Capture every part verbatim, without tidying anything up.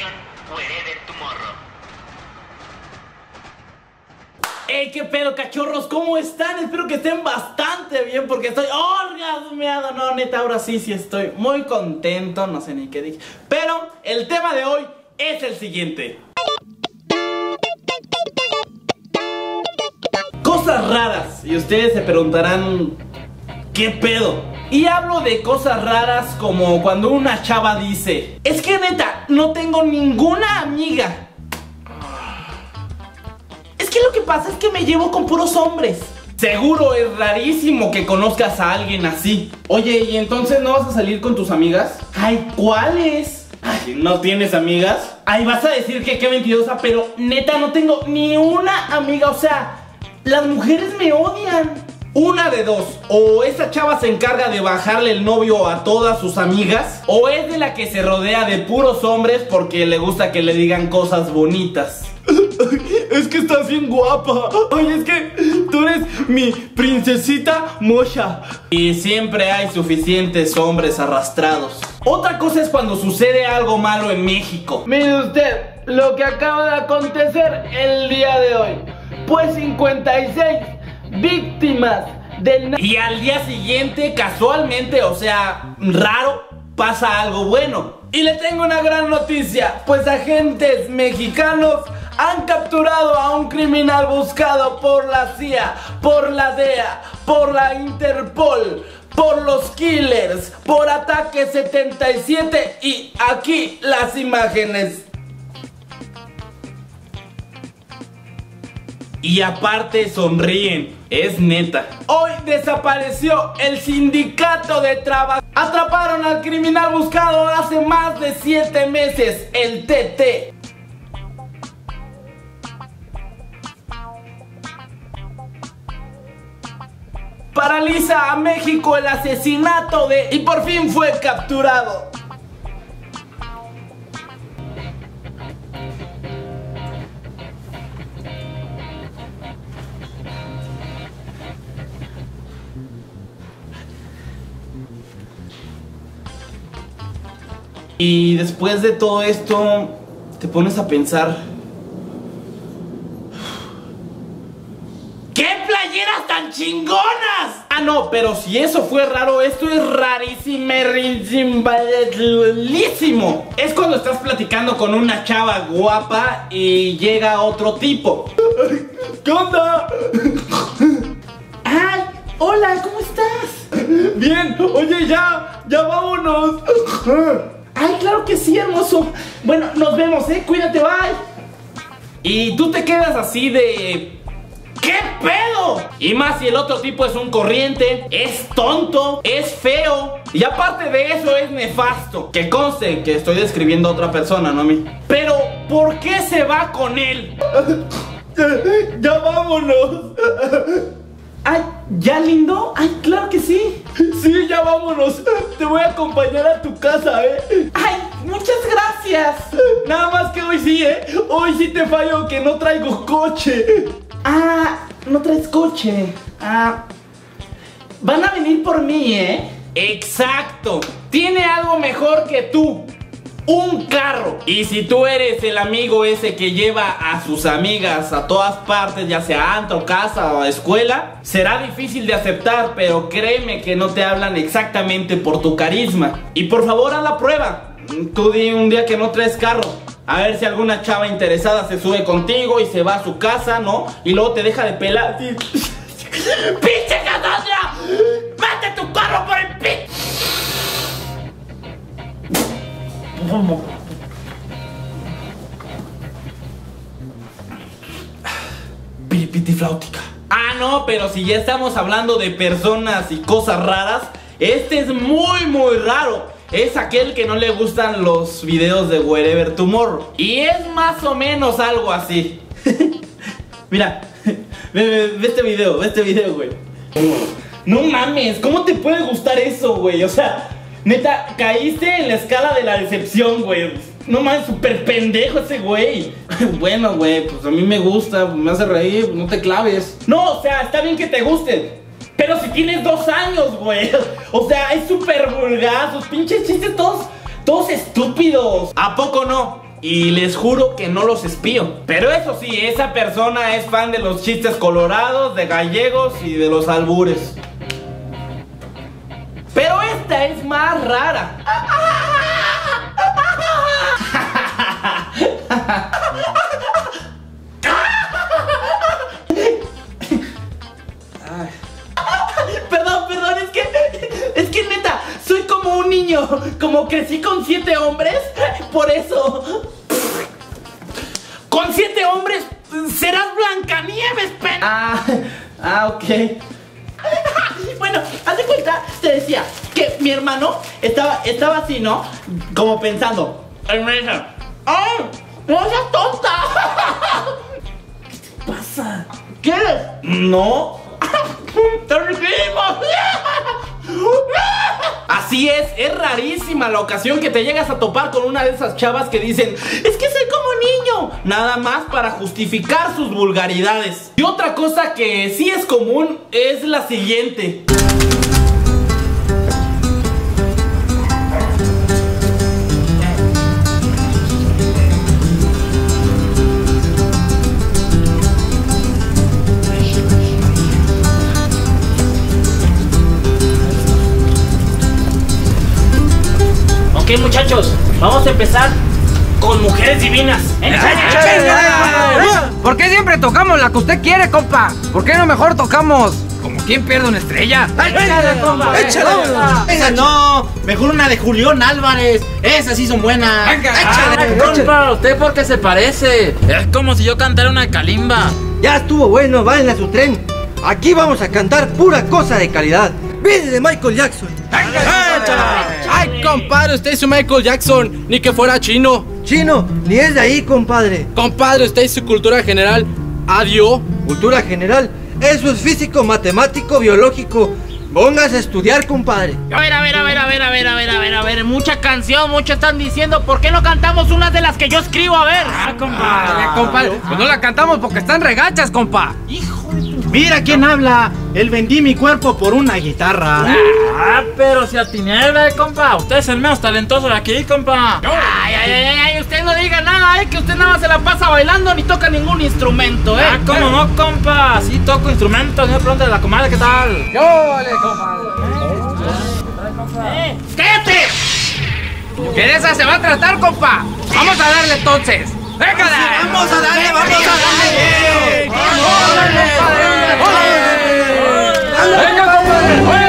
sección Wherever Tomorrow. ¡Ey, qué pedo, cachorros! ¿Cómo están? Espero que estén bastante bien porque estoy orgasmeado. No, neta, ahora sí, sí estoy muy contento. No sé ni qué dije. Pero el tema de hoy es el siguiente. Cosas raras. Y ustedes se preguntarán, ¿qué pedo? Y hablo de cosas raras como cuando una chava dice: es que neta, no tengo ninguna amiga. Es que lo que pasa es que me llevo con puros hombres. Seguro es rarísimo que conozcas a alguien así. Oye, ¿y entonces no vas a salir con tus amigas? Ay, ¿cuáles? Ay, ¿no tienes amigas? Ay, vas a decir que qué mentirosa, pero neta no tengo ni una amiga. O sea, las mujeres me odian. Una de dos, o esa chava se encarga de bajarle el novio a todas sus amigas, o es de la que se rodea de puros hombres porque le gusta que le digan cosas bonitas. Es que estás bien guapa. Oye, es que tú eres mi princesita mocha. Y siempre hay suficientes hombres arrastrados. Otra cosa es cuando sucede algo malo en México. Mire usted, lo que acaba de acontecer el día de hoy. Pues cincuenta y seis víctimas del... Y al día siguiente, casualmente, o sea, raro, pasa algo bueno. Y le tengo una gran noticia, pues agentes mexicanos han capturado a un criminal buscado por la C I A, por la D E A, por la Interpol, por los Killers, por Ataque setenta y siete y aquí las imágenes. Y aparte sonríen, es neta. Hoy desapareció el sindicato de trabajo. Atraparon al criminal buscado hace más de siete meses, el T T. Paraliza a México el asesinato de... Y por fin fue capturado. Y después de todo esto, te pones a pensar: ¡qué playeras tan chingonas! Ah, no, pero si eso fue raro, esto es rarísimo. Es cuando estás platicando con una chava guapa y llega otro tipo. ¿Qué onda? ¡Ay! Hola, ¿cómo estás? Bien, oye, ya, ya vámonos. Ay, claro que sí, hermoso. Bueno, nos vemos, eh, cuídate, bye. Y tú te quedas así de... ¿qué pedo? Y más si el otro tipo es un corriente, es tonto, es feo, y aparte de eso es nefasto. Que conste que estoy describiendo a otra persona, no a mí. Pero, ¿por qué se va con él? Ya vámonos. Ay, ¿ya, lindo? Ay, claro que sí. Sí, ya vámonos. Te voy a acompañar a tu casa, ¿eh? Ay, muchas gracias. Nada más que hoy sí, ¿eh? Hoy sí te fallo que no traigo coche. Ah, no traes coche. Ah, van a venir por mí, ¿eh? Exacto. Tiene algo mejor que tú: un carro. Y si tú eres el amigo ese que lleva a sus amigas a todas partes, ya sea antro, casa o escuela, será difícil de aceptar, pero créeme que no te hablan exactamente por tu carisma. Y por favor, haz la prueba. Tú di un día que no traes carro, a ver si alguna chava interesada se sube contigo y se va a su casa, ¿no? Y luego te deja de pelar. ¡Pinche Cassandra! ¡Mete tu carro por el pit! Piripitifláutica. Ah, no, pero si ya estamos hablando de personas y cosas raras, este es muy, muy raro. Es aquel que no le gustan los videos de Wherever Tomorrow. Y es más o menos algo así. Mira, ve, ve, ve este video, ve este video, güey. No mames, ¿cómo te puede gustar eso, güey? O sea, neta, caíste en la escala de la decepción, güey. No mames, súper pendejo ese güey. Bueno, güey, pues a mí me gusta, me hace reír, no te claves. No, o sea, está bien que te gusten, pero si tienes dos años, güey. O sea, es súper vulgar, sus pinches chistes todos, todos estúpidos. ¿A poco no? y les juro que no los espío. Pero eso sí, esa persona es fan de los chistes colorados, de gallegos y de los albures. Pero esta es más rara. Perdón, perdón, es que es que neta, soy como un niño. Como crecí con siete hombres, por eso. Con siete hombres serás Blancanieves, pena. Ah, ah, ok. Bueno, haz de cuenta, te decía que mi hermano estaba, estaba así, ¿no? Como pensando. ¡Ay, no seas tonta! ¿Qué te pasa? ¿Quieres? No. Así es, es rarísima la ocasión que te llegas a topar con una de esas chavas que dicen: es que soy como niño, nada más para justificar sus vulgaridades. Y otra cosa que sí es común es la siguiente. Ok, muchachos, vamos a empezar con Mujeres Divinas. ¿Por qué siempre tocamos la que usted quiere, compa? ¿Por qué no mejor tocamos como quien pierde una estrella? ¡Échale, compa! ¡Échale! Esa no, mejor una de Julián Álvarez. Esas sí son buenas. ¡Échale, compa! ¿Usted por qué se parece? Es como si yo cantara una calimba. Ya estuvo bueno, vayan a su tren. Aquí vamos a cantar pura cosa de calidad. Viene de Michael Jackson. Ay, compadre, usted es su Michael Jackson, ni que fuera chino. Chino, ni es de ahí, compadre. Compadre, usted es su cultura general. Adiós. Cultura general, eso es físico, matemático, biológico. Póngase a estudiar, compadre. A ver, a ver, a ver, a ver, a ver, a ver, a ver, a ver. Mucha canción, mucho están diciendo. ¿Por qué no cantamos unas de las que yo escribo? A ver. Ah, compadre, compadre. Pues no la cantamos porque están regachas, compa. Hijo de tu... Mira quién habla. Él vendí mi cuerpo por una guitarra. Ah, pero si atiné, compa. Usted es el menos talentoso de aquí, compa. Ay, ay, ay, ay, usted no diga nada, eh. Que usted nada más se la pasa bailando ni toca ningún instrumento, eh. Ah, ¿cómo no, compa? Sí toco instrumentos. No me pregunte de la comadre, ¿qué tal? Yo, le, compadre. Eh, ¡cállate! ¿Qué de esa se va a tratar, compa? Vamos a darle entonces. ¡Véngale! Vamos a darle, vamos a darle. ¡Venga, compadre!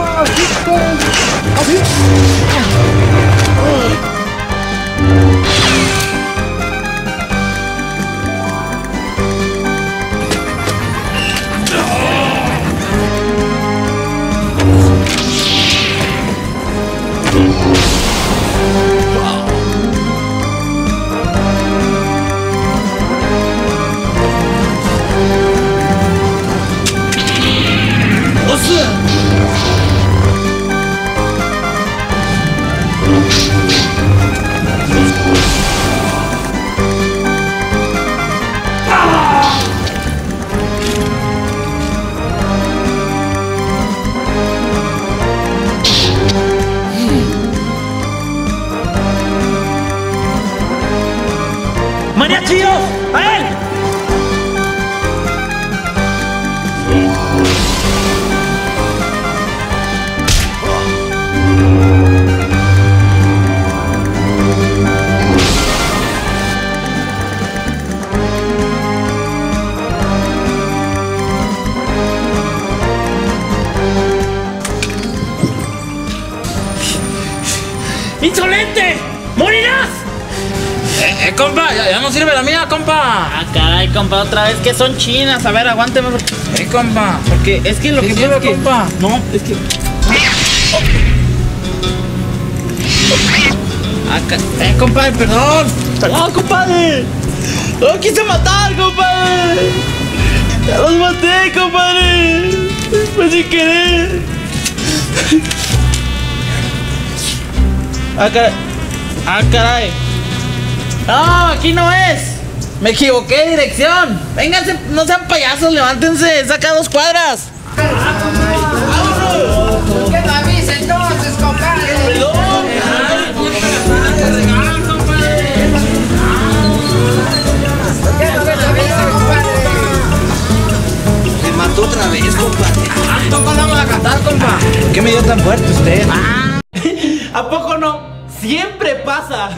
¡Mariachillos! ¡A él! ¡Insolente! ¡Morirás! Eh, eh, compa, ya, ya no sirve la mía, compa. Ah, caray, compa, otra vez que son chinas. A ver, aguánteme. Eh, compa, porque es que lo que sirve, que... compa. No, es que... Ah, eh, compadre, perdón. Perdón, compadre. No quise matar, compadre. Ya los maté, compadre. Fue sin querer. Ah, caray. Ah, caray. No, aquí no es. Me equivoqué de dirección. Vénganse, no sean payasos, levántense, saca dos cuadras. ¿Por qué no avisa entonces, compadre? Perdón. siempre pasa.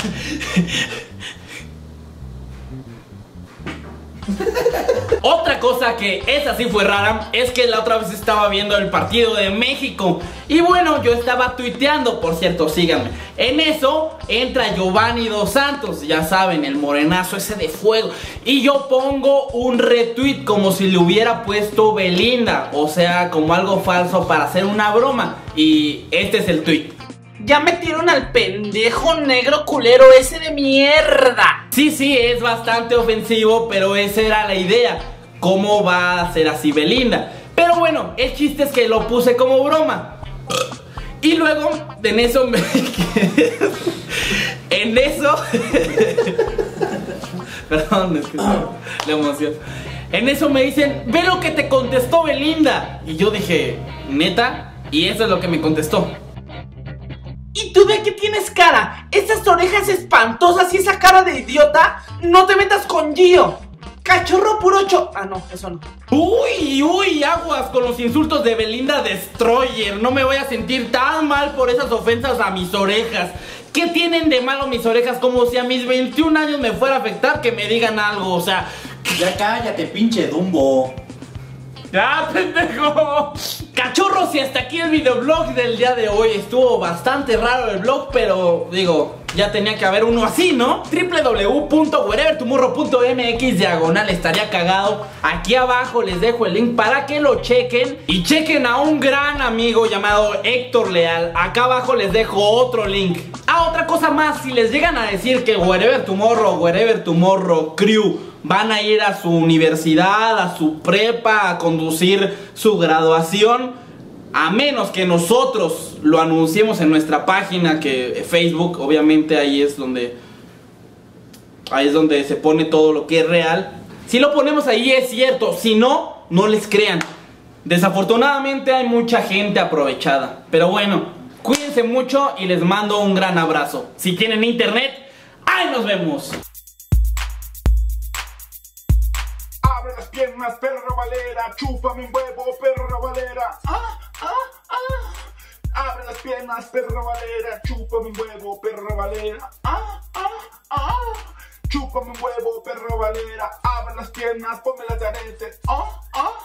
Otra cosa que esa sí fue rara es que la otra vez estaba viendo el partido de México y bueno, yo estaba tuiteando, por cierto, síganme. En eso entra Giovanni Dos Santos, ya saben, el morenazo ese de fuego, y yo pongo un retweet como si le hubiera puesto Belinda, o sea, como algo falso para hacer una broma. Y este es el tweet. Ya metieron al pendejo negro culero ese de mierda. Sí, sí, es bastante ofensivo, pero esa era la idea. ¿Cómo va a ser así Belinda? Pero bueno, el chiste es que lo puse como broma. Y luego, en eso me... en eso... Perdón, es que la emoción. En eso me dicen, ve lo que te contestó Belinda. Y yo dije, ¿neta? Y eso es lo que me contestó. ¿Y tú de qué tienes cara? Esas orejas espantosas y esa cara de idiota. No te metas con Gio. Cachorro purocho. Ah, no, eso no. Uy, uy, aguas con los insultos de Belinda Destroyer. No me voy a sentir tan mal por esas ofensas a mis orejas. ¿Qué tienen de malo mis orejas? Como si a mis veintiún años me fuera a afectar que me digan algo, o sea... Ya cállate, pinche Dumbo. ¡Ya, pendejo! Cachorros, y hasta aquí el videoblog del día de hoy. Estuvo bastante raro el blog, pero digo, ya tenía que haber uno así, ¿no? w w w punto wherever tomorrow punto m x diagonal estaría cagado. Aquí abajo les dejo el link para que lo chequen. Y chequen a un gran amigo llamado Héctor Leal. Acá abajo les dejo otro link. Ah, otra cosa más, si les llegan a decir que Wherever Tomorrow, Wherever Tomorrow Crew van a ir a su universidad, a su prepa, a conducir su graduación, a menos que nosotros lo anunciemos en nuestra página, que Facebook, obviamente ahí es donde ahí es donde se pone todo lo que es real. Si lo ponemos ahí es cierto, si no, no les crean. Desafortunadamente hay mucha gente aprovechada. Pero bueno, cuídense mucho y les mando un gran abrazo. Si tienen internet, ¡ahí nos vemos! Abre las piernas, perro Valera, chúpame un huevo, perro Valera. Ah, ah, ah. Abre las piernas, perro Valera, chúpame un huevo, perro Valera. Ah, ah, ah. Chúpame un huevo, perro Valera. Abre las piernas, ponme las de arete. Ah, ah.